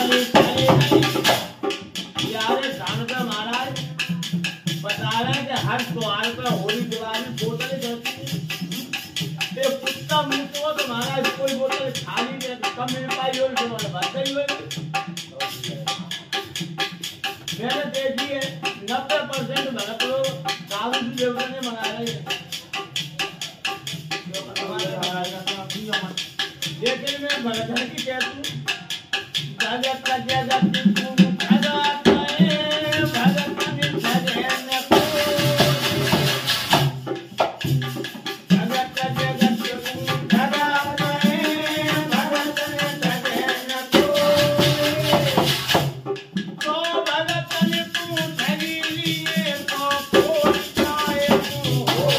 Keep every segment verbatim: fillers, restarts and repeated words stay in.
वाली चले गई। यार जानता महाराज बता रहा है कि हर त्योहार पर होली दिवाली बोतलें चलती है। ये कुत्ता मुंह तो तो महाराज कोई बोतल खाली नहीं कम मिल पाई और जो बात सही हुई। मैंने देखी है नब्बे परसेंट भरत लोग काबू की देवता ने मना रहे हैं। लेकिन मैं भरत की कहती हूँ जगत का जगत भगत है भगत ने भजन को जगत का जगत भगत है भगत ने भजन को तो भगत ने पूछ लिए तो कोई चाहे तू हो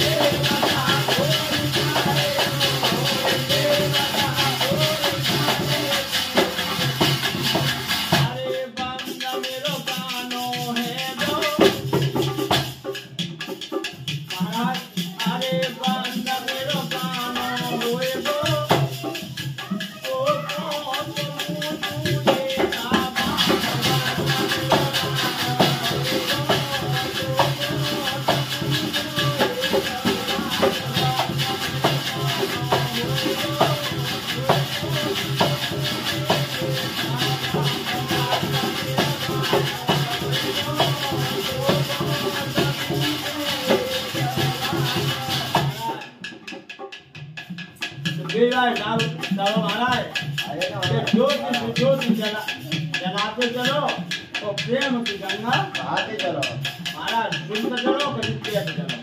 चलो महाराज ज्योति ज्योति जला जलाते चलो तो प्रेम की गंगा बहाते चलो महाराज सुनते चलो कभी प्रियते चलो।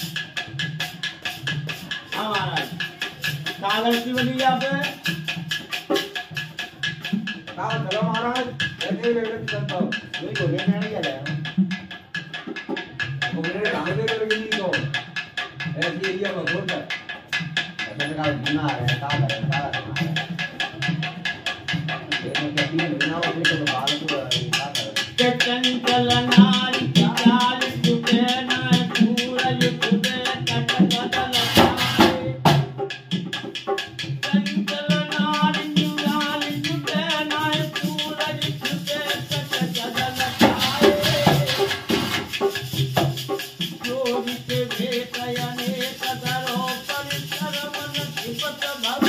हाँ महाराज कागज की बनी यहाँ पे चलो महाराज ऐसे ही लेकर चलता हूँ कोई को लेने नहीं चला वो मेरे काम दे कर नहीं तो ऐसी एरिया में घूम कर ऐसे का बिना है का है का है ये क्या तीन बिना वो तो बाल को का है चंचल नारी चाल तुझे ना सूरज तुझे कट कट लगाए चंचल नारी चाल तुझे ना सूरज तुझे कट कट लगाए जोगी के भेटयाने कदरो परिसर मन विपत भव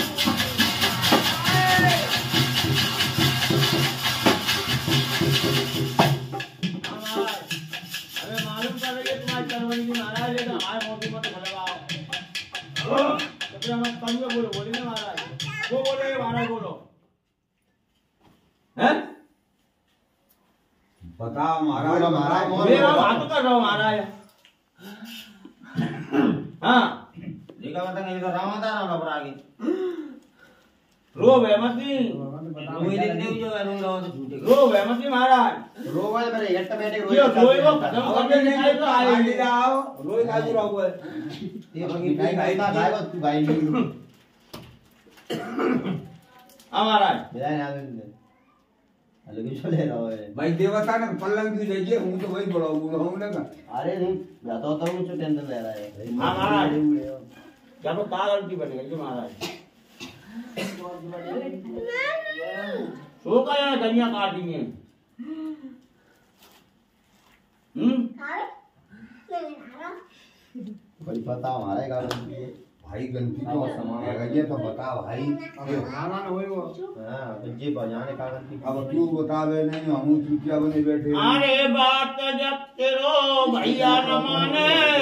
महाराज लेकिन आए मोदी मत भलवाओ तो फिर हम कम में बोलो बोलेंगे महाराज वो बोलेंगे महाराज बोलो हैं बताओ महाराज महाराज मेरा बात कर रहा हूँ महाराज। हाँ देखा बता नहीं तो रामादा ना बरा आगे रो बेमती रोई देख दे जो रो रो तो झूठे रो बेमती महाराज रो वाले मेरे एक बैठे रोई ये रोई को खत्म करने नहीं आए तो आए नहीं जाओ रोई काजी रहो है ये बगी गाय गाय गाय को तू गाय नहीं हां महाराज मेरा नाम लेकिन चले रहो है भाई देवता ने पल्लंग की जाइए हूं तो वही बड़ा हूं ना अरे नहीं जाता तो कुछ टेंशन ले रहा है। हां महाराज जब कागज की बन गई महाराज सो का यार धनिया काटेंगे हम्म भाई पता हमारे का भाई गंती तो समान है ये तो बता भाई अब खाना न होई वो हां तो जी बजाने का गंती अब तू बतावे नहीं हम चुटिया बने बैठे अरे बात जब तेरो भैया न माने